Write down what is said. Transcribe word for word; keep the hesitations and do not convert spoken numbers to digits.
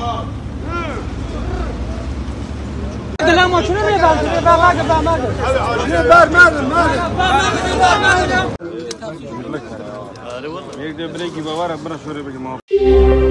لا ما شنو بيبان بيبان ما قبل ما قبل بيبان ما قبل ما قبل يقدر بريكي بورا برا شوري بجماعة